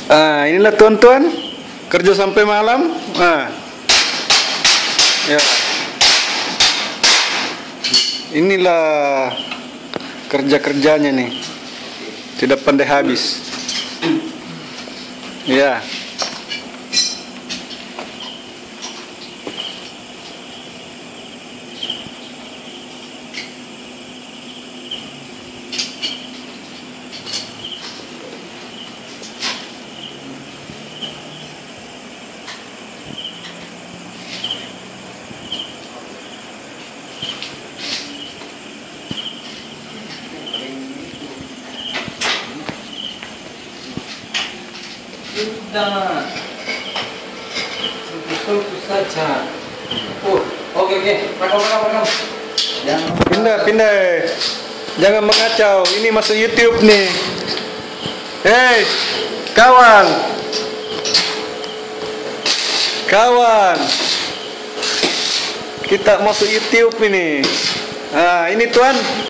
Inilah tuan-tuan, kerja sampai malam. Ya. Inilah kerja-kerjanya nih. Tidak pandai habis. Ya. Sudah, fokus saja. Oke, rekam. Pindah. Jangan mengacau. Ini masuk YouTube nih. Hei, kawan. Kita masuk YouTube ini. Ini tuan.